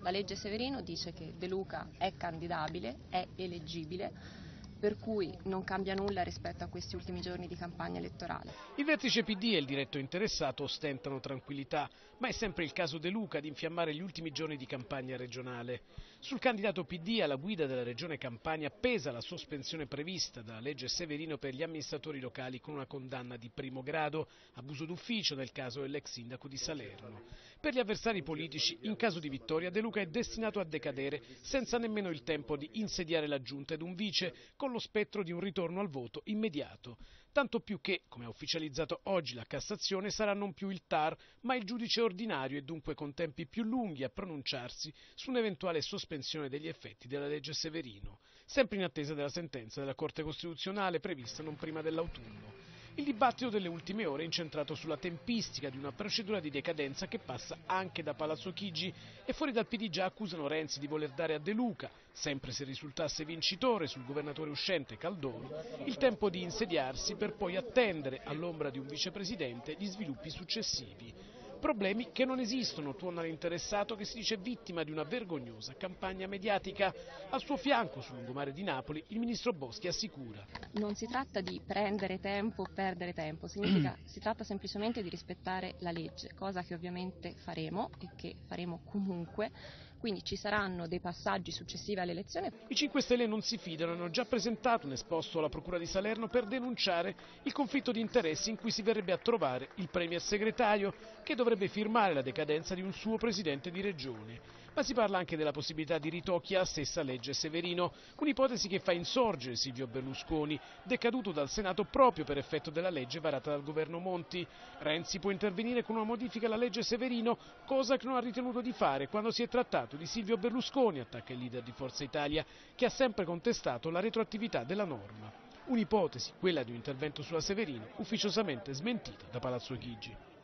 La legge Severino dice che De Luca è candidabile, è eleggibile, per cui non cambia nulla rispetto a questi ultimi giorni di campagna elettorale. Il vertice PD e il diretto interessato ostentano tranquillità, ma è sempre il caso De Luca di infiammare gli ultimi giorni di campagna regionale. Sul candidato PD alla guida della regione Campania pesa la sospensione prevista dalla legge Severino per gli amministratori locali con una condanna di primo grado, abuso d'ufficio nel caso dell'ex sindaco di Salerno. Per gli avversari politici, in caso di vittoria, De Luca è destinato a decadere senza nemmeno il tempo di insediare la giunta ed un vice, con lo spettro di un ritorno al voto immediato. Tanto più che, come ha ufficializzato oggi la Cassazione, sarà non più il TAR, ma il giudice ordinario e dunque con tempi più lunghi a pronunciarsi su un'eventuale sospensione degli effetti della legge Severino, sempre in attesa della sentenza della Corte Costituzionale prevista non prima dell'autunno. Il dibattito delle ultime ore è incentrato sulla tempistica di una procedura di decadenza che passa anche da Palazzo Chigi e fuori dal PD già accusano Renzi di voler dare a De Luca, sempre se risultasse vincitore sul governatore uscente Caldoro, il tempo di insediarsi per poi attendere all'ombra di un vicepresidente gli sviluppi successivi. Problemi che non esistono, tuona l'interessato che si dice vittima di una vergognosa campagna mediatica. Al suo fianco, sul lungomare di Napoli, il ministro Boschi assicura: non si tratta di prendere tempo o perdere tempo, si tratta semplicemente di rispettare la legge, cosa che ovviamente faremo e che faremo comunque, quindi ci saranno dei passaggi successivi all'elezione. I 5 Stelle non si fidano, hanno già presentato un esposto alla Procura di Salerno per denunciare il conflitto di interessi in cui si verrebbe a trovare il premier segretario, che dovrebbe firmare la decadenza di un suo presidente di regione. Ma si parla anche della possibilità di ritocchi alla stessa legge Severino, un'ipotesi che fa insorgere Silvio Berlusconi, decaduto dal Senato proprio per effetto della legge varata dal governo Monti. Renzi può intervenire con una modifica alla legge Severino, cosa che non ha ritenuto di fare quando si è trattato di Silvio Berlusconi, attacca il leader di Forza Italia, che ha sempre contestato la retroattività della norma. Un'ipotesi, quella di un intervento sulla Severino, ufficiosamente smentita da Palazzo Chigi.